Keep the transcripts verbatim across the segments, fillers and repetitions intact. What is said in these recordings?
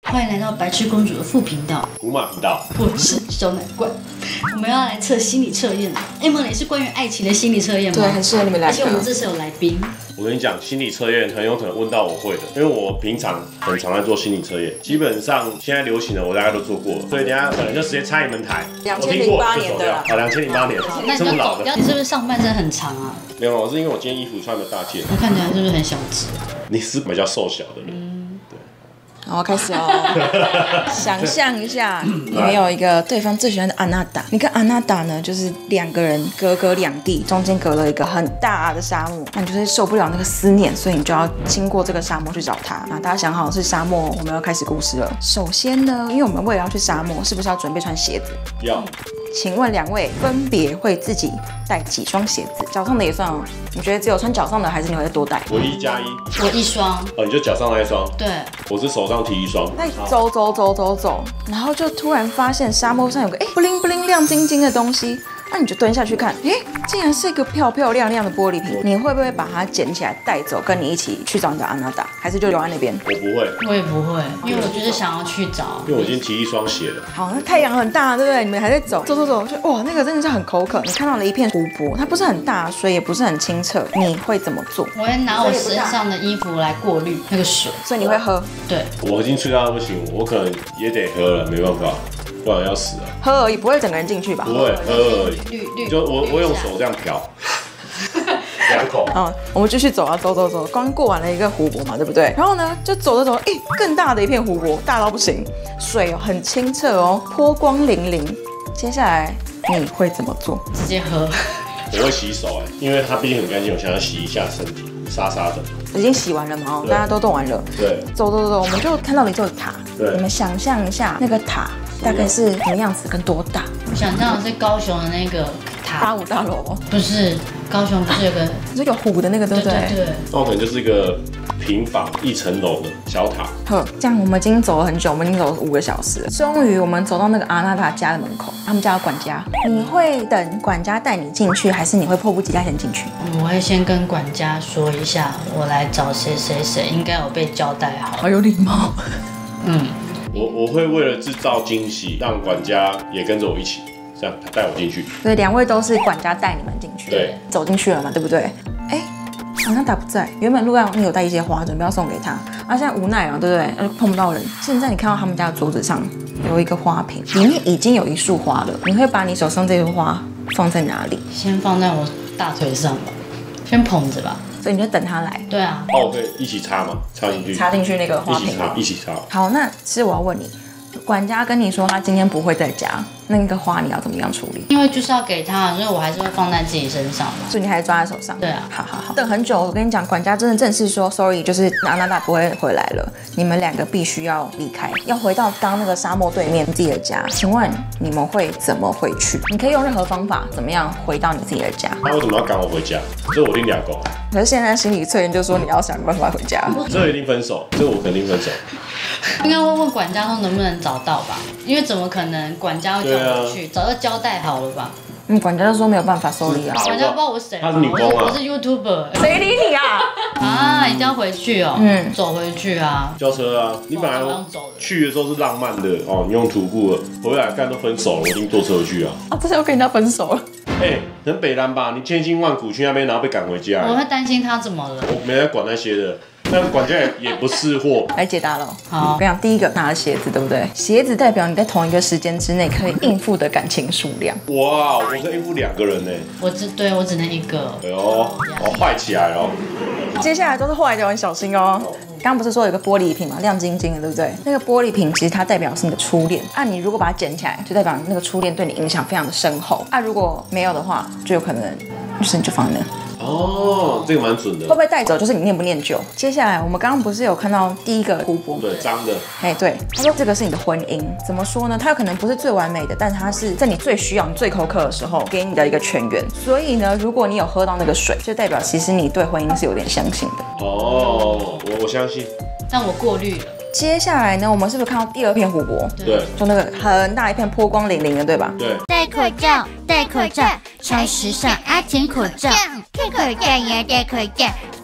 欢迎来到白痴公主的副频道， 古马频道， 我是小奶怪。我们要来测心理测验。Emily 是关于爱情的心理测验吗？ 对，很适合你们两个。 而且我们这次有来宾。 我跟你讲，心理测验很有可能问到我会的，因为我平常很常在做心理测验，基本上现在流行的我大概都做过了，所以等一下可能就直接插你们台。 两千零八年的， 啊，两千零八年，这么老的。 你是不是上半身很长啊？ 没有，我是因为我今天衣服穿的大件。 我看起来是不是很小只？ 你是比较瘦小的人。 嗯好，开始哦。想象一下，你们有一个对方最喜欢的安娜达，你跟安娜达呢，就是两个人隔隔两地，中间隔了一个很大的沙漠，那你就是受不了那个思念，所以你就要经过这个沙漠去找他。那大家想好是沙漠，我们要开始故事了。首先呢，因为我们为了要去沙漠，是不是要准备穿鞋子？ 要。 请问两位分别会自己带几双鞋子？脚上的也算哦。你觉得只有穿脚上的，还是你会再多带？ 我一加一。 我一双。 哦，你就脚上那一双。 对。 我是手上提一双。 那走走走走走，然后就突然发现沙漠上有个哎不灵不灵亮晶晶的东西。那你就蹲下去看，哎，竟然是一个漂漂亮亮的玻璃瓶，你会不会把它捡起来带走，跟你一起去找你的安娜达，还是就留在那边？ 我不会， 我也不会，因为我就是想要去找， 因为我已经提一双鞋了。 好，那太阳很大，对不对？你们还在走，走走走，就哇，那个真的是很口渴。你看到了一片湖泊，它不是很大，水也不是很清澈，你会怎么做？ 我会拿我身上的衣服来过滤那个水， 所以你会喝？ 对， 我已经吹到不行，我可能也得喝了，没办法。不然要死了。 喝而已，不会整个人进去吧？ 不会，喝而已。就我我用手这样瓢，两口。 嗯，我们继续走啊，走走走，刚过完了一个湖泊嘛，对不对？然后呢，就走着走，哎，更大的一片湖泊，大到不行，水哦很清澈哦，波光粼粼。接下来你会怎么做？ 直接喝。 我会洗手哎，因为它毕竟很干净，我想要洗一下身体，沙沙的。 已经洗完了嘛？哦，大家都动完了。 对。 走走走，我们就看到了一座塔。对。你们想象一下那个塔。大概是什么样子，跟多大？ 我想象的是高雄的那个塔， 八五大楼哦。 不是，高雄不是有个， 是有湖的那个，对不对？ 对对。 那可能就是一个平房一层楼的小塔。 呵，这样我们已经走了很久，我们已经走了五个小时了。终于我们走到那个阿娜达家的门口，他们家有管家。你会等管家带你进去，还是你会迫不及待先进去？ 我会先跟管家说一下，我来找谁谁谁，应该有被交代好。 好有礼貌。嗯。 我我会为了制造惊喜，让管家也跟着我一起，这样他带我进去。 所以两位都是管家带你们进去， 对， 走进去了嘛，对不对？哎，安娜达不在，原本路上你有带一些花，准备要送给他，啊，现在无奈了，对不对？呃，碰不到人。现在你看到他们家的桌子上有一个花瓶，里面已经有一束花了，你会把你手上这束花放在哪里？ 先放在我大腿上吧，先捧着吧。 所以你就等他来。 对啊。 哦，我可以一起插吗？插进去。 插进去那个花瓶。 一起插，一起插。 好，那其实我要问你，管家跟你说他今天不会在家，那个花你要怎么样处理？ 因为就是要给他，所以我还是会放在自己身上嘛。 所以你还抓在手上？ 对啊。 好好好。等很久，我跟你讲，管家真的正式说 ，sorry， 就是安娜达不会回来了，你们两个必须要离开，要回到刚刚那个沙漠对面自己的家。请问你们会怎么回去？你可以用任何方法，怎么样回到你自己的家？ 他为什么要赶我回家？这我一定俩狗。 可是现在心理测验就说你要想办法回家。 这一定分手，这我肯定分手。 应该会问管家说能不能找到吧，因为怎么可能管家会叫我去，早就交代好了吧。 嗯，管家就说没有办法收礼啊。 管家不知道我谁， 他是你公啊， 我是 YouTuber。 谁理你啊？ 啊，一定要回去哦。嗯，走回去啊。 叫车啊！你本来去的时候是浪漫的哦，你用徒步了，回来干都分手了，我一定坐车去啊。 啊，这是要跟人家分手了。 哎，很北南吧？你千辛万苦去那边，然后被赶回家。 我会担心他怎么了。 我没在管那些的。但管家也也不是货， 来解答了。 好， 我跟你讲，第一个拿了鞋子，对不对？鞋子代表你在同一个时间之内可以应付的感情数量。 哇，我可以应付两个人呢。 我只对我只能一个。 哎呦，我坏起来了。 接下来都是坏的，很小心哦。刚刚不是说有个玻璃瓶嘛，亮晶晶的，对不对？那个玻璃瓶其实它代表是你的初恋。啊，你如果把它捡起来，就代表那个初恋对你影响非常的深厚。啊，如果没有的话，就有可能就是你就放在那。 哦，这个蛮准的。 会不会带走，就是你念不念旧。接下来我们刚刚不是有看到第一个湖泊？ 对，脏的。 哎，对，他说这个是你的婚姻，怎么说呢？它有可能不是最完美的，但它是在你最需要、你最口渴的时候给你的一个泉源。所以呢，如果你有喝到那个水，就代表其实你对婚姻是有点相信的。 哦，我我相信。 但我过滤了。 接下来呢，我们是不是看到第二片湖泊？ 对， 就那个很大一片波光粼粼的，对吧？ 对。 戴口罩，戴口罩，超时尚阿婷口罩，戴口罩呀，戴口罩，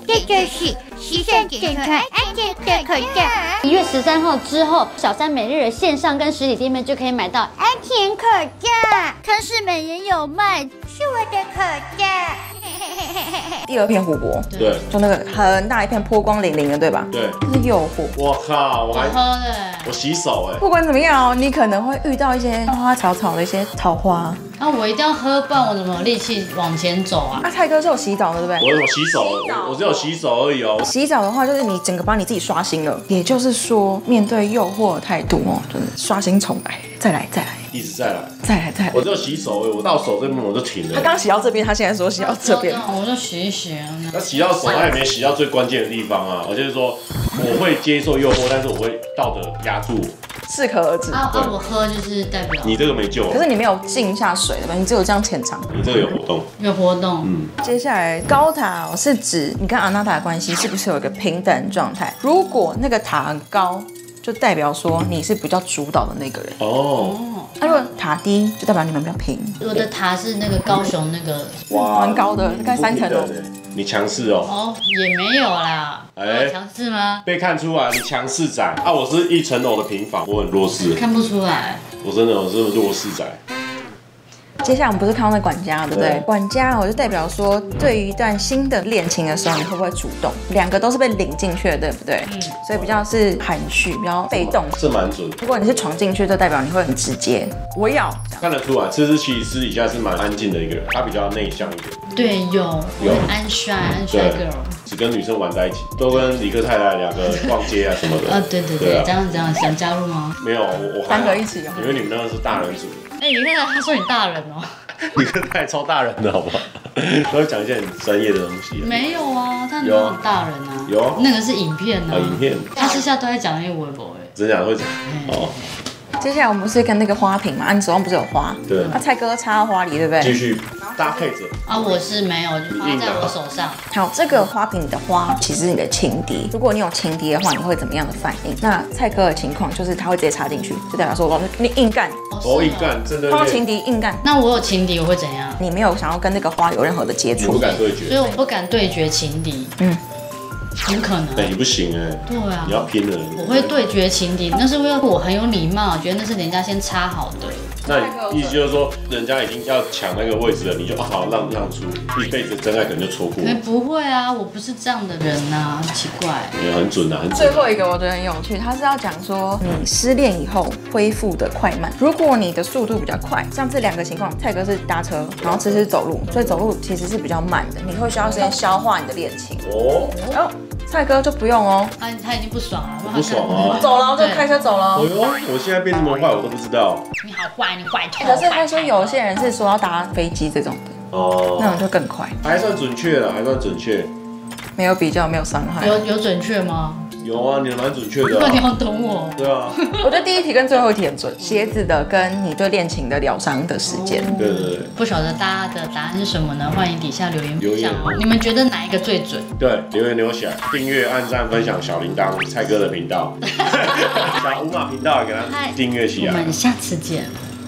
这就是时尚检查安全的口罩。 一月十三号之后，小三每日的线上跟实体店面就可以买到安全口罩，康士美也有卖，是我的口罩。 第二片湖泊， 对， 就那个很大一片波光粼粼的，对吧？ 对， 这是诱惑。 我靠，我还我喝的。 我洗手哎、 不管怎么样哦，你可能会遇到一些花花草草的一些桃花。 啊，我一定要喝，不然我怎么有力气往前走啊？ 啊，蔡哥是有洗澡的，对不对？ 我我洗手，我我只有洗手而已哦。 洗澡的话，就是你整个把你自己刷新了，也就是说，面对诱惑的态度哦，就是刷新重来，再来，再来， 一直再来， 再来，再来我。只有洗手而已，我到手这边我就停了。 他刚洗到这边，他现在说洗到这边。 我就洗一洗啊。 那洗到手，他也没洗到最关键的地方啊！我就是说，我会接受诱惑，但是我会道德压住我。 适可而止。 啊啊！我喝就是代表你这个没救了， 可是你没有浸下水的吧？你只有这样浅尝。 你这个有活动。 有活动。 嗯， 接下来高塔哦是指你跟阿娜塔的关系是不是有一个平等状态？如果那个塔很高，就代表说你是比较主导的那个人。 哦， 那、如果塔低，就代表你们比较平。 我的塔是那个高雄那个。 哇， 蛮高的，大概三层楼。 你强势哦。 哦，也没有啦。 哎我有强势吗？ 被看出来你强势仔啊！我是一层楼的平房，我很弱势。 看不出来。 我真的我是弱势仔。 接下来我们不是看到那管家，对不对？ 对管家我就代表说，对于一段新的恋情的时候，你会不会主动？两个都是被领进去的，对不对？嗯。所以比较是含蓄，比较被动。 这蛮准。 如果你是闯进去，就代表你会很直接，我要。 看得出来，吃吃其实私底下是蛮安静的一个人，他比较内向一点。 对，有。 有安帅，安帅 girl。 只跟女生玩在一起，都跟李克太太两个逛街啊什么的。 啊，对对对，这样这样想加入吗？ 没有，我我还好三个一起哦。 因为你们那个是大人组。 哎，你看他说你大人哦。 李克太太超大人的好不好？都会讲一些很专业的东西。 没有啊，他没有很大人啊。 有。 那个是影片啊。 影片。 他私下都在讲那些微博哎。 真假会讲哦。 接下来我们不是跟那个花瓶嘛？啊，你手上不是有花？ 对。 那蔡哥插到花里，对不对？ 继续搭配着。 啊，我是没有，就花在我手上。 好，这个花瓶里的花其实是你的情敌。如果你有情敌的话，你会怎么样的反应？那蔡哥的情况就是他会直接插进去，就代表说我你硬干， 哦硬干，真的。 碰到情敌硬干。 那我有情敌，我会怎样？ 你没有想要跟那个花有任何的接触， 你不敢对决， 所以我不敢对决情敌。嗯。不可能， 哎，你不行哎， 对啊， 你要拼了。 我会对决情敌，那是因为我很有礼貌，觉得那是人家先插好的。 那意思就是说，人家已经要抢那个位置了，你就好让让出，一辈子真爱可能就错过。 哎，不会啊，我不是这样的人呐，很奇怪。 也很准啊，很准。 最后一个我觉得很有趣，他是要讲说你失恋以后恢复的快慢。如果你的速度比较快，像这两个情况，蔡哥是搭车，然后吃吃走路，所以走路其实是比较慢的，你会需要时间消化你的恋情。哦。哦。蔡哥就不用哦， 他他已经不爽了， 不爽啊， 走了就开车走了。 哎呦，我现在变这么坏，我都不知道。 你好坏，你坏透。 可是他说有些人是说要搭飞机这种的，哦，那种就更快， 还算准确了，还算准确。 没有比较，没有伤害。 有有准确吗？ 有啊，你蛮准确的。 你要懂我。 对啊。 我觉得第一题跟最后一题很准，鞋子的跟你对恋情的疗伤的时间。 对对对。 不晓得大家的答案是什么呢？欢迎底下留言分享哦。你们觉得哪一个最准？ 对，留言留起来，订阅、按赞、分享小铃铛，蔡哥的频道，小五马频道也给他订阅起来。 我们下次见。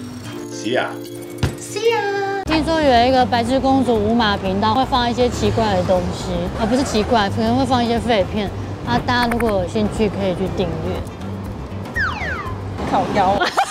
See ya。 See ya。 听说有一个白痴公主五马频道会放一些奇怪的东西，而不是奇怪，可能会放一些废片。啊，大家如果有兴趣，可以去订阅。 靠腰。